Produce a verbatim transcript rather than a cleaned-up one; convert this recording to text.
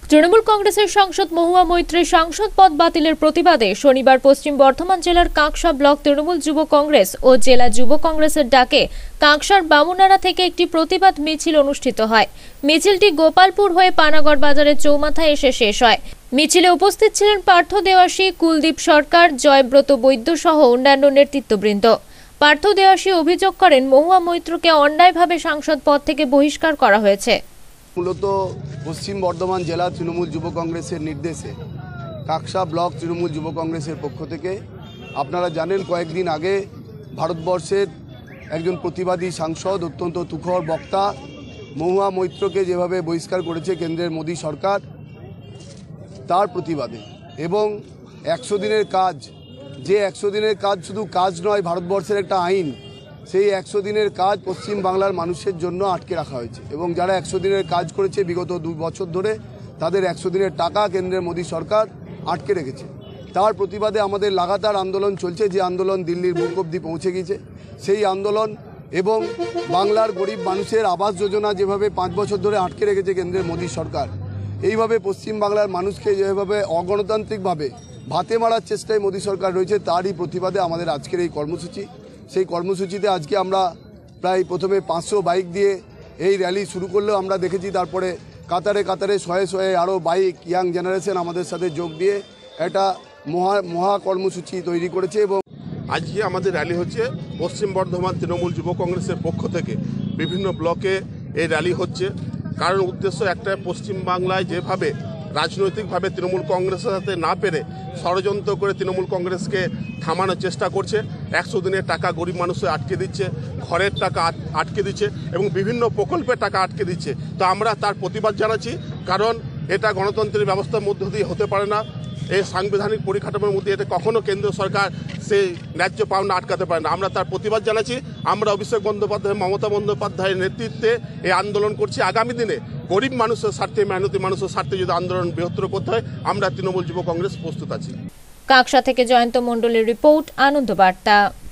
তৃণমূল কংগ্রেসের সাংসদ মহুয়া মৈত্রের সাংসদ পদ বাতিলের প্রতিবাদে শনিবার পশ্চিম বর্ধমান জেলার কাঁকসা ব্লক তৃণমূল যুব কংগ্রেস ও জেলা যুব কংগ্রেসের ডাকে কাঁকসার বামুনারা থেকে একটি প্রতিবাদ মিছিল অনুষ্ঠিত হয়। মিছিলটি গোপালপুর হয়ে পানাগড় বাজারের চৌমাথায় এসে শেষ হয়। মিছিলে উপস্থিত ছিলেন পার্থ দেওয়াসী, কুলদীপ সরকার, জয়ব্রত বৈদ্য সহ অন্যান্য নেতৃত্ববৃন্দ। পার্থ দেওয়াসী অভিযোগ করেন মহুয়া মৈত্রকে অন্যায়ভাবে সাংসদ পদ থেকে বহিষ্কার করা হয়েছে। মূলত পশ্চিম বর্ধমান জেলা তৃণমূল যুব কংগ্রেসের নির্দেশে কাঁকসা ব্লক তৃণমূল যুব কংগ্রেসের পক্ষ থেকে আপনারা জানেন কয়েকদিন আগে ভারতবর্ষের একজন প্রতিবাদী সাংসদ, অত্যন্ত তুখর বক্তা মহুয়া মৈত্রকে যেভাবে বহিষ্কার করেছে কেন্দ্রের মোদী সরকার, তার প্রতিবাদে এবং একশো দিনের কাজ, যে একশো দিনের কাজ শুধু কাজ নয়, ভারতবর্ষের একটা আইন, সেই একশো দিনের কাজ পশ্চিম বাংলার মানুষের জন্য আটকে রাখা হয়েছে এবং যারা একশো দিনের কাজ করেছে বিগত দু বছর ধরে তাদের একশো দিনের টাকা কেন্দ্রের মোদী সরকার আটকে রেখেছে। তার প্রতিবাদে আমাদের লাগাতার আন্দোলন চলছে, যে আন্দোলন দিল্লির বুক অবধি পৌঁছে গিয়েছে। সেই আন্দোলন এবং বাংলার গরিব মানুষের আবাস যোজনা যেভাবে পাঁচ বছর ধরে আটকে রেখেছে কেন্দ্রের মোদী সরকার, এইভাবে পশ্চিম বাংলার মানুষকে যেভাবে অগণতান্ত্রিকভাবে ভাতে মারার চেষ্টায় মোদী সরকার রয়েছে, তারই প্রতিবাদে আমাদের আজকের এই কর্মসূচি। সেই কর্মসূচিতে আজকে আমরা প্রায় প্রথমে পাঁচশো বাইক দিয়ে এই র্যালি শুরু করলেও আমরা দেখেছি তারপরে কাতারে কাতারে শয়ে শয়ে আরও বাইক, ইয়াং জেনারেশন আমাদের সাথে যোগ দিয়ে একটা মহা মহা কর্মসূচি তৈরি করেছে। এবং আজকে আমাদের র্যালি হচ্ছে পশ্চিম বর্ধমান তৃণমূল যুব কংগ্রেসের পক্ষ থেকে বিভিন্ন ব্লকে এই র্যালি হচ্ছে। কারণ উদ্দেশ্য একটা, পশ্চিম বাংলায় যেভাবে রাজনৈতিকভাবে তৃণমূল কংগ্রেসের সাথে না পেরে ষড়যন্ত্র করে তৃণমূল কংগ্রেসকে থামানোর চেষ্টা করছে, একশো দিনের টাকা গরিব মানুষের আটকে দিচ্ছে, ঘরের টাকা আটকে দিচ্ছে এবং বিভিন্ন প্রকল্পের টাকা আটকে দিচ্ছে। তো আমরা তার প্রতিবাদ জানাচ্ছি, কারণ এটা গণতন্ত্রের ব্যবস্থার মধ্য দিয়ে হতে পারে না। এই সাংবিধানিক পরিকাঠামোর মধ্যে এটা কখনো কেন্দ্র সরকার সেই ন্যায্য পাওনা আটকাতে পারে না। আমরা তার প্রতিবাদ জানাচ্ছি। আমরা অভিষেক বন্দ্যোপাধ্যায়, মমতা বন্দ্যোপাধ্যায়ের নেতৃত্বে এই আন্দোলন করছি। আগামী দিনে গরিব মানুষের স্বার্থে, মেহনতি মানুষের স্বার্থে যদি আন্দোলন বৃহত্তর করতে হয়, আমরা তৃণমূল যুব কংগ্রেস প্রস্তুত আছি। কাঁকসা থেকে জয়ন্ত মণ্ডলের রিপোর্ট, আনন্দ বার্তা।